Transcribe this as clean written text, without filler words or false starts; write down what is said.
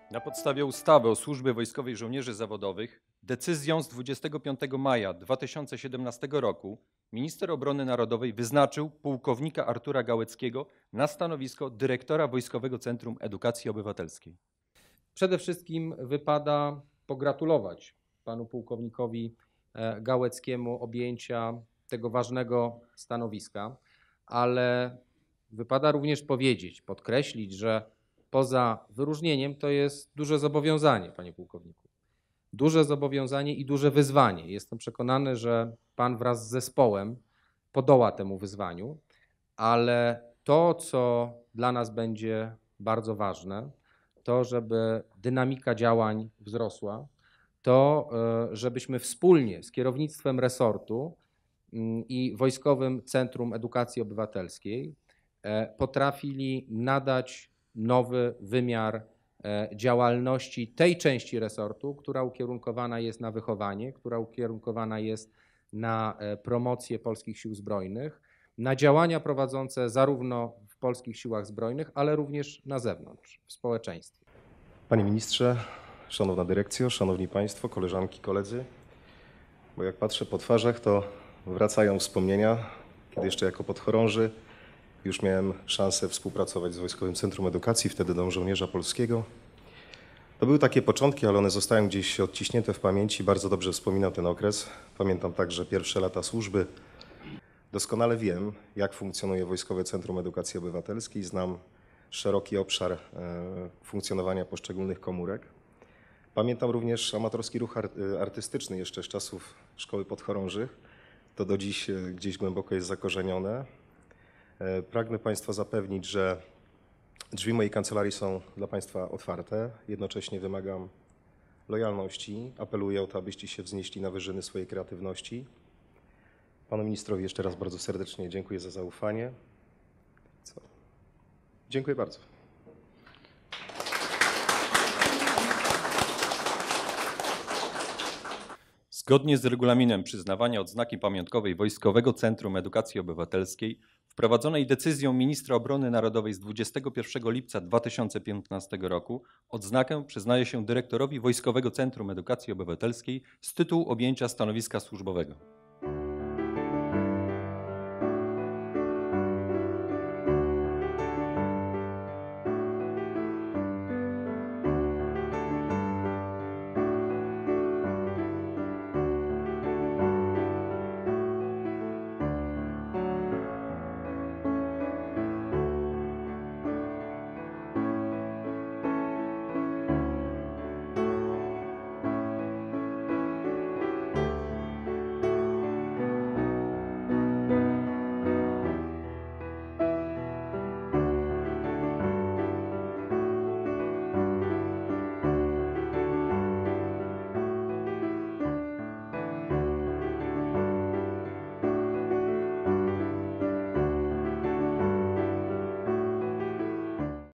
Na podstawie ustawy o służbie wojskowej żołnierzy zawodowych decyzją z 25 maja 2017 roku minister obrony narodowej wyznaczył pułkownika Artura Gałeckiego na stanowisko dyrektora Wojskowego Centrum Edukacji Obywatelskiej. Przede wszystkim wypada pogratulować panu pułkownikowi Gałeckiemu objęcia tego ważnego stanowiska, ale wypada również powiedzieć, podkreślić, że poza wyróżnieniem to jest duże zobowiązanie, panie pułkowniku. Duże zobowiązanie i duże wyzwanie. Jestem przekonany, że pan wraz z zespołem podoła temu wyzwaniu, ale to, co dla nas będzie bardzo ważne, to żeby dynamika działań wzrosła, to żebyśmy wspólnie z kierownictwem resortu i Wojskowym Centrum Edukacji Obywatelskiej potrafili nadać nowy wymiar działalności tej części resortu, która ukierunkowana jest na wychowanie, która ukierunkowana jest na promocję polskich sił zbrojnych, na działania prowadzące zarówno w polskich siłach zbrojnych, ale również na zewnątrz, w społeczeństwie. Panie ministrze, szanowna dyrekcjo, szanowni państwo, koleżanki, koledzy, bo jak patrzę po twarzach, to wracają wspomnienia, kiedy jeszcze jako podchorąży już miałem szansę współpracować z Wojskowym Centrum Edukacji, wtedy Dom Żołnierza Polskiego. To były takie początki, ale one zostają gdzieś odciśnięte w pamięci. Bardzo dobrze wspominam ten okres. Pamiętam także pierwsze lata służby. Doskonale wiem, jak funkcjonuje Wojskowe Centrum Edukacji Obywatelskiej. Znam szeroki obszar funkcjonowania poszczególnych komórek. Pamiętam również amatorski ruch artystyczny jeszcze z czasów Szkoły Podchorążych. To do dziś gdzieś głęboko jest zakorzenione. Pragnę Państwa zapewnić, że drzwi mojej kancelarii są dla Państwa otwarte. Jednocześnie wymagam lojalności. Apeluję o to, abyście się wznieśli na wyżyny swojej kreatywności. Panu ministrowi jeszcze raz bardzo serdecznie dziękuję za zaufanie. Dziękuję bardzo. Zgodnie z regulaminem przyznawania odznaki pamiątkowej Wojskowego Centrum Edukacji Obywatelskiej, wprowadzonej decyzją ministra obrony narodowej z 21 lipca 2015 roku, odznakę przyznaje się dyrektorowi Wojskowego Centrum Edukacji Obywatelskiej z tytułu objęcia stanowiska służbowego.